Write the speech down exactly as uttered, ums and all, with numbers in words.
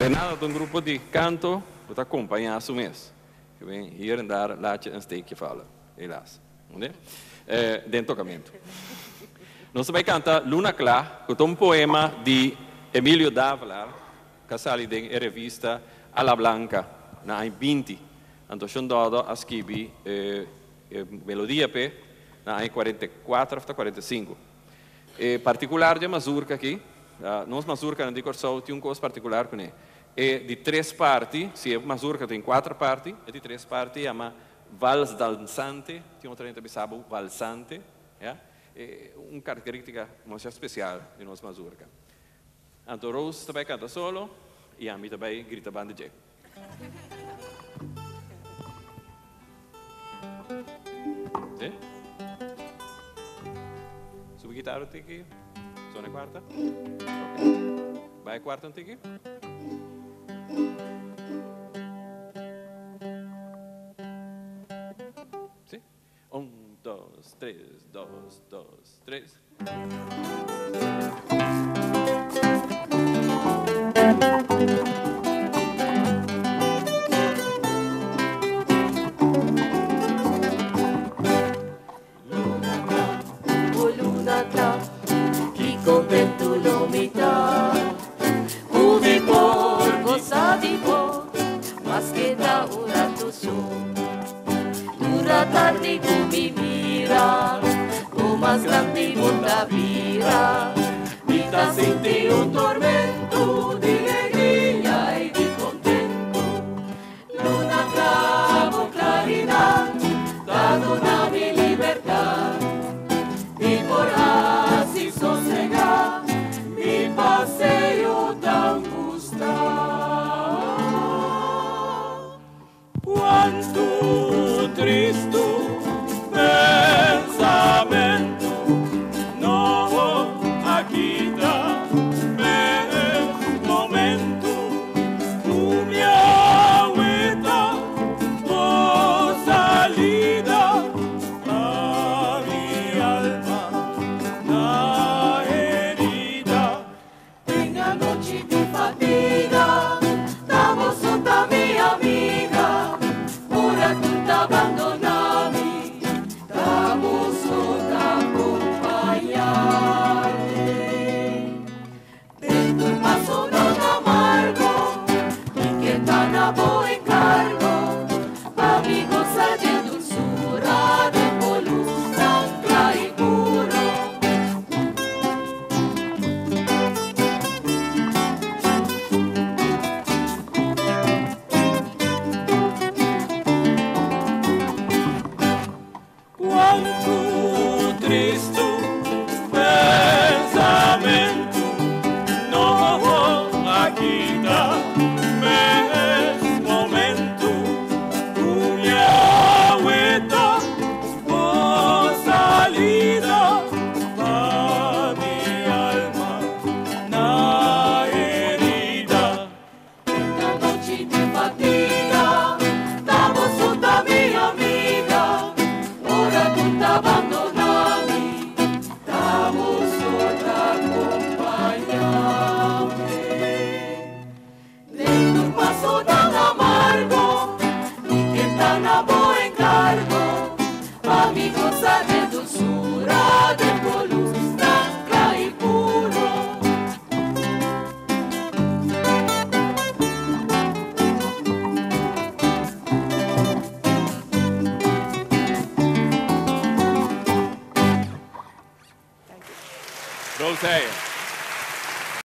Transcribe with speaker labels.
Speaker 1: Bernardo un gruppo di canto dat acompanha su mes. Que vem hier en daar laat je een steekje vallen, helaas. Eh, dentro tocamento. Nós também canta Luna Clá, que é um poema de Emílio Dávila, que sale em revista Alla Blanca, na anni venti. Anto Shondodo a scrivi eh, eh, melodia pe na anni quarantaquattro a quarantacinque. E particolare di mazurka aqui, uh, nós mazurka não dico só tem um coisa particular com ele. É de três partes, se é mazurka tem quatro partes, é de três partes, chama vals danzante, tem outra gente que sabe valsante, yeah? É uma característica muito especial de nós mazurka. Anto Rose também canta solo e a mim também grita banda J. Sì? Subi chitarra tiki? Suona quarta? Ok. Vai a quarta un tiki? Sì? Un, dos, tres, dos, dos, tres.
Speaker 2: Contento lo mitad, uvi por, goza di por, mas que da ora tu so. Dura tarde con mi mira, o más grande monta vira, vita senti un tormento di alegría y di contento. Luna clavo claridad, dando una mi libertad, y por así sosegar mi paseo tan gusta. Quanto tristo pensamento no agita me momento tu mi agüita por salida a mi alma la herida. Tenga noche de fatiga, estamos sota mi amiga, ora tu abbandonami, estamos sota acompañarte. Dentro el paso non amargo, y que tan a buen encargo, pa' mi gozar de dulzura, de poluz tan y puro. Quanto tristo pensamento no agita mes momento tu mi agüita por salida a mi alma na herida. Esta noche de fatiga, estamos sota mi amiga, ora tu abbandonami, estamos sota acompañarte. Dentro un paso tan amargo, y que tan a buen encargo, pa' mi gozar de dulzura, de poluz blanca y puro.
Speaker 1: Rose.